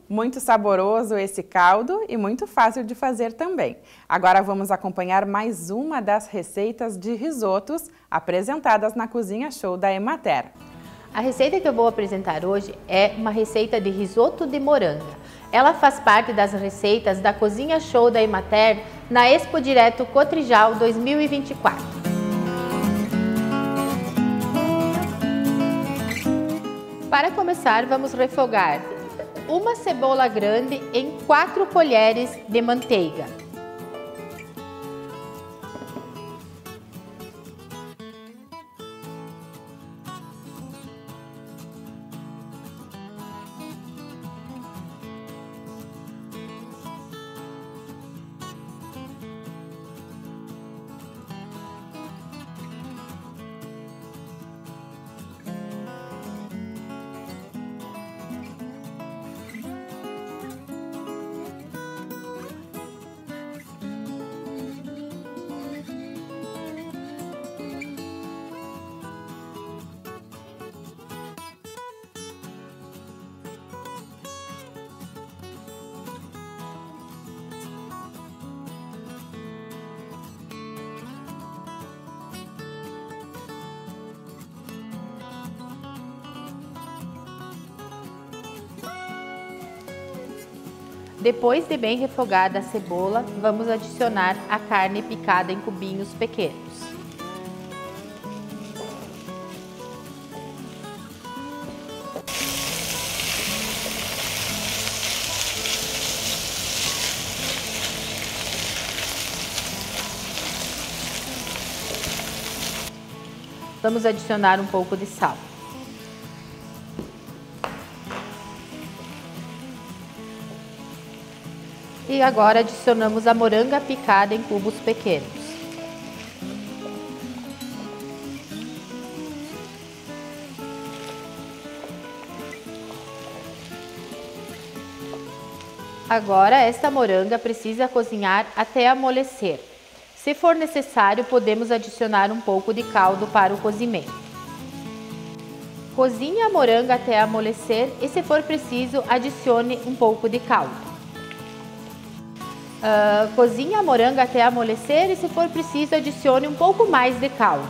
Muito saboroso esse caldo e muito fácil de fazer também. Agora vamos acompanhar mais uma das receitas de risotos apresentadas na Cozinha Show da Emater. A receita que eu vou apresentar hoje é uma receita de risoto de moranga. Ela faz parte das receitas da Cozinha Show da Emater na Expo Direto Cotrijal 2024. Para começar, vamos refogar uma cebola grande em 4 colheres de manteiga. Depois de bem refogada a cebola, vamos adicionar a carne picada em cubinhos pequenos. Vamos adicionar um pouco de sal. E agora adicionamos a moranga picada em cubos pequenos. Agora esta moranga precisa cozinhar até amolecer. Se for necessário, podemos adicionar um pouco de caldo para o cozimento. Cozinhe a moranga até amolecer e, se for preciso, adicione um pouco de caldo. Cozinhe a moranga até amolecer e, se for preciso, adicione um pouco mais de caldo.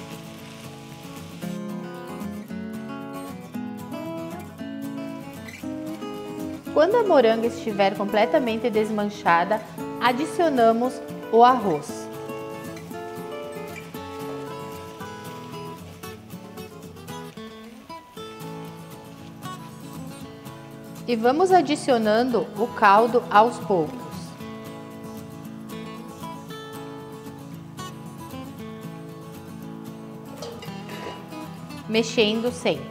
Quando a moranga estiver completamente desmanchada, adicionamos o arroz. E vamos adicionando o caldo aos poucos. Mexendo sempre.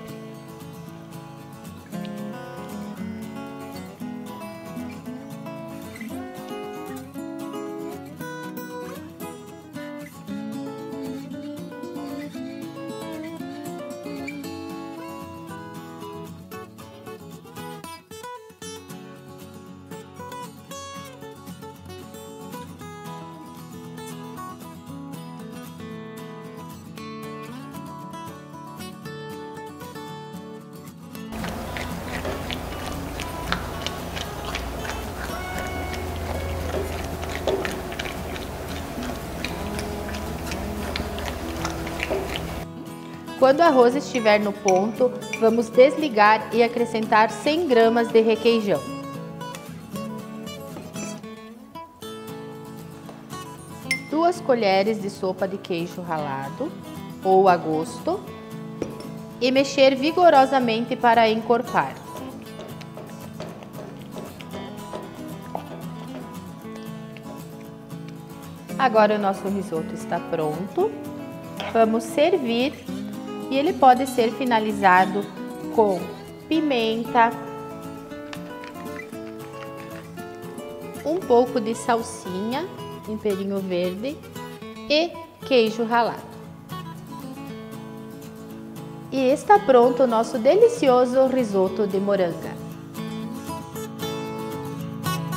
Quando o arroz estiver no ponto, vamos desligar e acrescentar 100 gramas de requeijão. Duas colheres de sopa de queijo ralado ou a gosto e mexer vigorosamente para encorpar. Agora o nosso risoto está pronto. Vamos servir. E ele pode ser finalizado com pimenta, um pouco de salsinha, temperinho verde e queijo ralado. E está pronto o nosso delicioso risoto de moranga.